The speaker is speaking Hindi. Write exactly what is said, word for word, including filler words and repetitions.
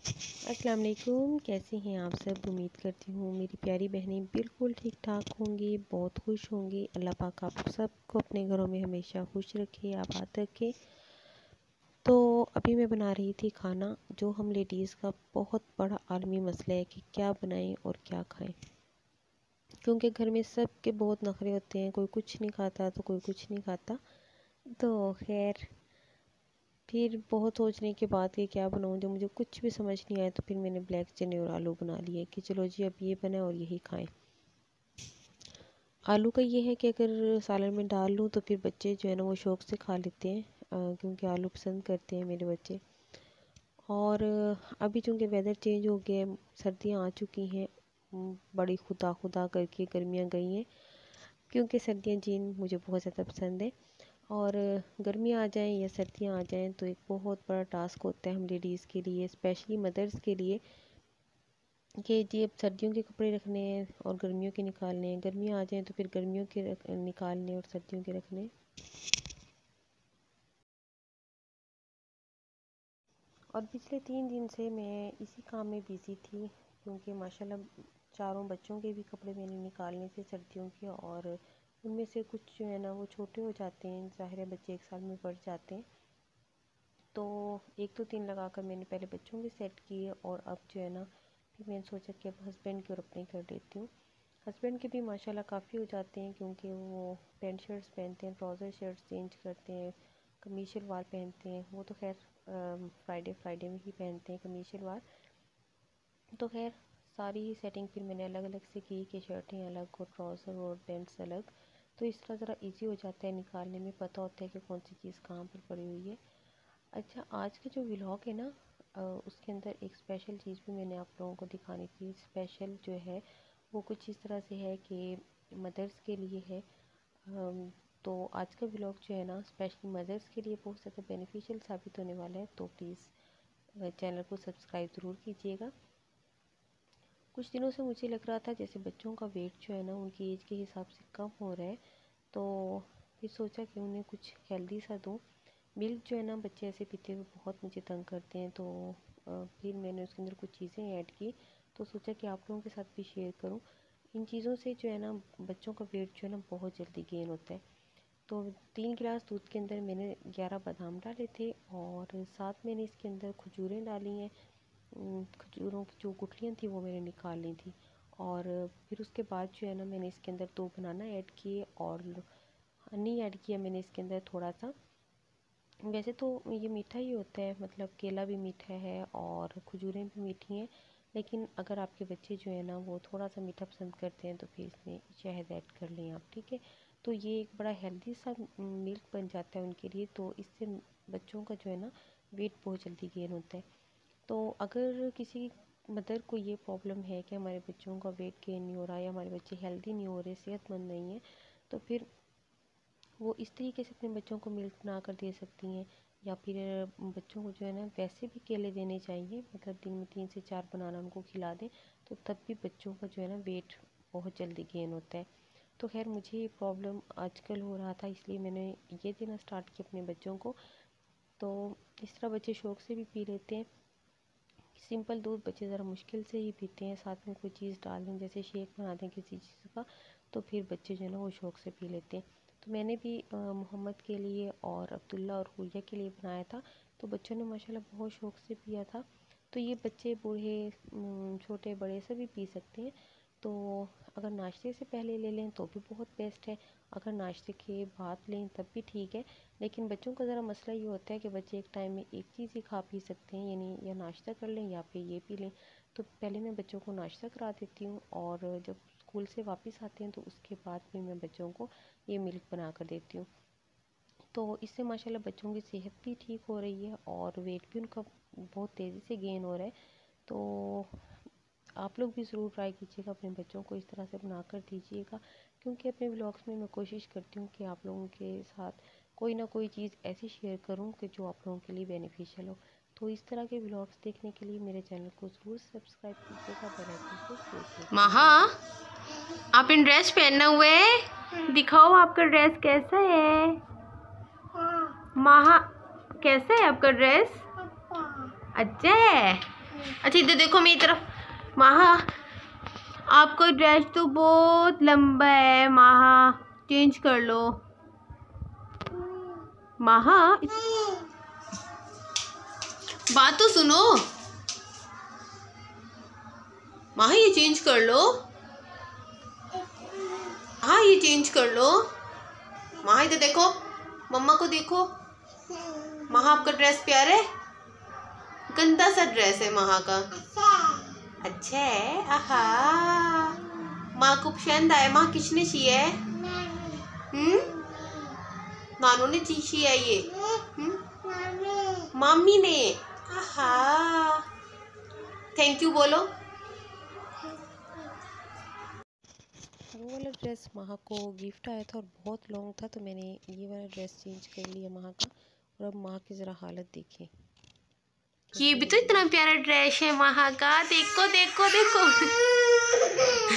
अस्सलाम वालेकुम, कैसी हैं आप सब। उम्मीद करती हूँ मेरी प्यारी बहनें बिल्कुल ठीक ठाक होंगी, बहुत खुश होंगी। अल्लाह पाक आप सबको अपने घरों में हमेशा खुश रखे, आबाद रखे। तो अभी मैं बना रही थी खाना, जो हम लेडीज़ का बहुत बड़ा आलमी मसला है कि क्या बनाएं और क्या खाएं, क्योंकि घर में सब के बहुत नखरे होते हैं। कोई कुछ नहीं खाता तो कोई कुछ नहीं खाता। तो खैर फिर बहुत सोचने के बाद कि क्या बनाऊँ, जब मुझे कुछ भी समझ नहीं आया तो फिर मैंने ब्लैक चने और आलू बना लिए कि चलो जी अब ये बना और यही खाएं। आलू का ये है कि अगर सालन में डाल लूँ तो फिर बच्चे जो है ना वो शौक़ से खा लेते हैं, क्योंकि आलू पसंद करते हैं मेरे बच्चे। और अभी चूँकि वेदर चेंज हो गया है, सर्दियाँ आ चुकी हैं, बड़ी खुदा खुदा करके गर्मियाँ गई हैं, क्योंकि सर्दियाँ जीन मुझे बहुत ज़्यादा पसंद है। और गर्मियाँ आ जाएं या सर्दियाँ आ जाएं तो एक बहुत बड़ा टास्क होता है हम लेडीज़ के लिए, स्पेशली मदर्स के लिए, कि जी अब सर्दियों के कपड़े रखने हैं और गर्मियों के निकालने हैं। गर्मियाँ आ जाएं तो फिर गर्मियों के रख, निकालने और सर्दियों के रखने। और पिछले तीन दिन से मैं इसी काम में बिज़ी थी, क्योंकि माशाल्लाह चारों बच्चों के भी कपड़े मैंने निकालने थे सर्दियों के, और उनमें से कुछ जो है ना वो छोटे हो जाते हैं, ज़ाहिर है बच्चे एक साल में बढ़ जाते हैं। तो एक दो तीन लगा कर मैंने पहले बच्चों के सेट किए, और अब जो है ना फिर मैंने सोचा कि अब हस्बैंड के और अपने कर देती हूँ। हस्बैंड के भी माशाल्लाह काफ़ी हो जाते हैं, क्योंकि वो पैंट शर्ट्स पहनते हैं, ट्राउज़र शर्ट्स चेंज करते हैं, कमीज शलवार पहनते हैं। वो तो खैर फ्राइडे फ्राइडे में ही पहनते हैं कमीज शलवार। तो खैर सारी ही सेटिंग फिर मैंने अलग अलग से की कि शर्टें अलग और ट्राउज़र और पैंट्स अलग। तो इस तरह ज़रा ईजी हो जाता है निकालने में, पता होता है कि कौन सी चीज़ कहाँ पर पड़ी हुई है। अच्छा, आज का जो व्लॉग है ना, उसके अंदर एक स्पेशल चीज़ भी मैंने आप लोगों को दिखानी थी। स्पेशल जो है वो कुछ इस तरह से है कि मदर्स के लिए है। तो आज का व्लॉग जो है ना स्पेशली मदर्स के लिए बहुत ज़्यादा बेनिफिशियल साबित होने वाला है। तो प्लीज़ चैनल को सब्सक्राइब ज़रूर कीजिएगा। कुछ दिनों से मुझे लग रहा था जैसे बच्चों का वेट जो है ना उनकी एज के हिसाब से कम हो रहा है, तो फिर सोचा कि उन्हें कुछ हेल्दी सा दूँ। मिल्क जो है ना बच्चे ऐसे पीते हुए बहुत मुझे तंग करते हैं, तो फिर मैंने उसके अंदर कुछ चीज़ें ऐड की, तो सोचा कि आप लोगों के साथ भी शेयर करूं। इन चीज़ों से जो है ना बच्चों का वेट जो है ना बहुत जल्दी गेन होता है। तो तीन गिलास दूध के अंदर मैंने ग्यारह बादाम डाले थे, और साथ मैंने इसके अंदर खजूरें डाली हैं। खजूरों की जो गुठलियाँ थी वो मैंने निकाल ली थी। और फिर उसके बाद जो है ना मैंने इसके अंदर दो बनाना ऐड किए, और हनी ऐड किया मैंने इसके अंदर थोड़ा सा। वैसे तो ये मीठा ही होता है, मतलब केला भी मीठा है और खजूरें भी मीठी हैं, लेकिन अगर आपके बच्चे जो है ना वो थोड़ा सा मीठा पसंद करते हैं तो फिर इसमें शहद ऐड कर लें आप, ठीक है। तो ये एक बड़ा हेल्दी सा मिल्क बन जाता है उनके लिए, तो इससे बच्चों का जो है ना वेट बहुत जल्दी गेन होता है। तो अगर किसी मदर को ये प्रॉब्लम है कि हमारे बच्चों का वेट गेन नहीं हो रहा है, हमारे बच्चे हेल्दी नहीं हो रहे, सेहतमंद नहीं है, तो फिर वो इस तरीके से अपने बच्चों को मिल्क बना कर दे सकती हैं। या फिर बच्चों को जो है ना वैसे भी केले देने चाहिए, मतलब दिन में तीन से चार बनाना उनको खिला दें, तो तब भी बच्चों का जो है ना वेट बहुत जल्दी गेन होता है। तो खैर मुझे ये प्रॉब्लम आजकल हो रहा था, इसलिए मैंने ये देना स्टार्ट किया अपने बच्चों को। तो इस तरह बच्चे शौक़ से भी पी लेते हैं। सिंपल दूध बच्चे ज़रा मुश्किल से ही पीते हैं, साथ में कोई चीज़ डाल दें, जैसे शेक बना दें किसी चीज़ का, तो फिर बच्चे जो है ना वो शौक़ से पी लेते हैं। तो मैंने भी मोहम्मद के लिए और अब्दुल्ला और गुड़िया के लिए बनाया था, तो बच्चों ने माशाल्लाह बहुत शौक़ से पिया था। तो ये बच्चे बूढ़े छोटे बड़े सभी पी सकते हैं। तो अगर नाश्ते से पहले ले लें तो भी बहुत बेस्ट है, अगर नाश्ते के बाद लें तब भी ठीक है। लेकिन बच्चों का ज़रा मसला ये होता है कि बच्चे एक टाइम में एक चीज़ ही खा पी सकते हैं, यानी या नाश्ता कर लें या फिर ये पी लें। तो पहले मैं बच्चों को नाश्ता करा देती हूँ, और जब स्कूल से वापस आते हैं तो उसके बाद फिर मैं बच्चों को ये मिल्क बना कर देती हूँ। तो इससे माशाल्लाह बच्चों की सेहत भी ठीक हो रही है और वेट भी उनका बहुत तेज़ी से गेन हो रहा है। तो आप लोग भी ज़रूर ट्राई कीजिएगा, अपने बच्चों को इस तरह से बना कर दीजिएगा, क्योंकि अपने व्लॉग्स में मैं कोशिश करती हूँ कि आप लोगों के साथ कोई ना कोई चीज़ ऐसी शेयर करूँ कि जो आप लोगों के लिए बेनिफिशियल हो। तो इस तरह के व्लॉग्स देखने के लिए मेरे चैनल को ज़रूर सब्सक्राइब कीजिएगा, बेल आइकन को प्रेस कीजिएगा। महा, आप इन ड्रेस पहना हुए है, दिखाओ आपका ड्रेस कैसा है। महा, कैसा है आपका ड्रेस? अच्छा है। अच्छा इधर देखो मेरी तरफ। माहा आपका ड्रेस तो बहुत लंबा है, माहा चेंज कर लो। माहा बात तो सुनो, माहा ये चेंज कर लो। हाँ ये चेंज कर लो। माहा इधर देखो, मम्मा को देखो। माहा आपका ड्रेस प्यारा है, गंदा सा ड्रेस है माहा का। अच्छा है, आहा माँ को पसंद आया। माँ किसने सिया है? हम्म नानू ने सिया है ये? हम्म मामी ने। आहा थैंक यू बोलो। वो वाला ड्रेस माहा को गिफ्ट आया था और बहुत लॉन्ग था, तो मैंने ये वाला ड्रेस चेंज कर लिया माहा का। और अब माहा की ज़रा हालत देखिए। ये भी तो इतना प्यारा ड्रेस है माहा का। देखो देखो देखो